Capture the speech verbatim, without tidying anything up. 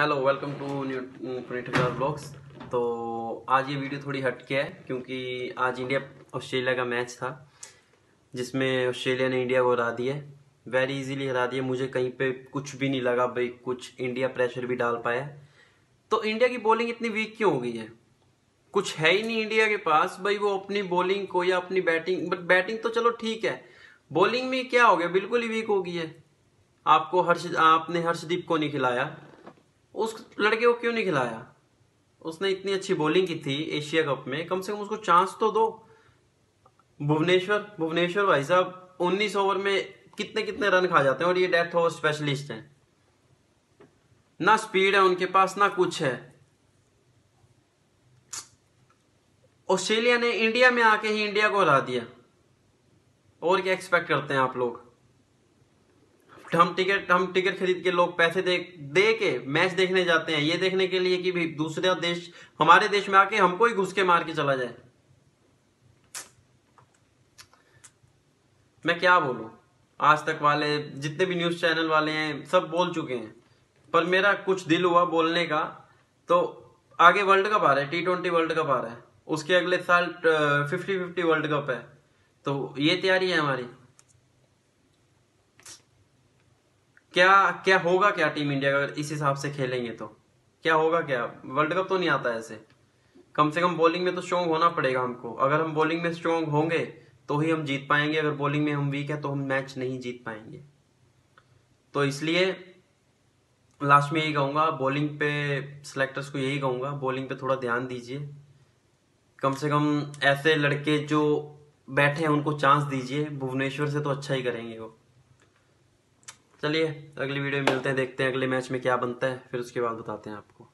Hello, welcome to new Punitha blogs. तो आज ये वीडियो थोड़ी हट के है क्योंकि आज इंडिया ऑस्ट्रेलिया का मैच था जिसमें ऑस्ट्रेलिया ने इंडिया को हरा दिया, वेरी इजीली हरा दिया। मुझे कहीं पे कुछ भी नहीं लगा भाई कुछ इंडिया प्रेशर भी डाल पाया। तो इंडिया की बॉलिंग इतनी वीक क्यों हो गई है? कुछ है ही नहीं इंडिया के पास भाई, वो अपनी बॉलिंग को या अपनी बैटिंग, बट बैटिंग तो चलो ठीक है, बॉलिंग में क्या हो गया, बिल्कुल ही वीक हो गई है। आपको हर्ष आपने हर्षदीप को नहीं खिलाया, उस लड़के को क्यों नहीं खिलाया? उसने इतनी अच्छी बॉलिंग की थी एशिया कप में, कम से कम उसको चांस तो दो। भुवनेश्वर भुवनेश्वर भाई साहब उन्नीस ओवर में कितने कितने रन खा जाते हैं, और ये डेथ ओवर स्पेशलिस्ट हैं। ना स्पीड है उनके पास ना कुछ है। ऑस्ट्रेलिया ने इंडिया में आके ही इंडिया को हरा दिया, और क्या एक्सपेक्ट करते हैं आप लोग? हम टिकट हम टिकट खरीद के लोग पैसे दे दे के मैच देखने जाते हैं, ये देखने के लिए कि भाई दूसरा देश हमारे देश में आके हमको ही घुस के मार के चला जाए। मैं क्या बोलूं, आज तक वाले जितने भी न्यूज चैनल वाले हैं सब बोल चुके हैं, पर मेरा कुछ दिल हुआ बोलने का। तो आगे वर्ल्ड कप आ रहा है, टी ट्वेंटी वर्ल्ड कप आ रहा है, उसके अगले साल फिफ्टी फिफ्टी वर्ल्ड कप है, तो ये तैयारी है हमारी। क्या क्या होगा क्या टीम इंडिया का अगर इस हिसाब से खेलेंगे? तो क्या होगा? क्या वर्ल्ड कप तो नहीं आता ऐसे। कम से कम बॉलिंग में तो स्ट्रांग होना पड़ेगा हमको। अगर हम बॉलिंग में स्ट्रांग होंगे तो ही हम जीत पाएंगे, अगर बॉलिंग में हम वीक है तो हम मैच नहीं जीत पाएंगे। तो इसलिए लास्ट में यही कहूंगा, बॉलिंग पे सिलेक्टर्स को यही कहूंगा, बॉलिंग पे थोड़ा ध्यान दीजिए। कम से कम ऐसे लड़के जो बैठे हैं उनको चांस दीजिए। भुवनेश्वर से तो अच्छा ही करेंगे वो। चलिए अगली वीडियो में मिलते हैं, देखते हैं अगले मैच में क्या बनता है, फिर उसके बाद बताते हैं आपको।